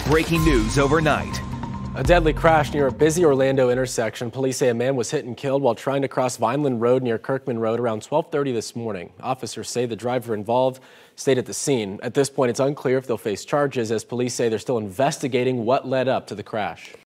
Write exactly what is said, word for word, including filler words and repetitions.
Breaking news overnight. A deadly crash near a busy Orlando intersection. Police say a man was hit and killed while trying to cross Vineland Road near Kirkman Road around twelve thirty this morning. Officers say the driver involved stayed at the scene. At this point, it's unclear if they'll face charges, as police say they're still investigating what led up to the crash.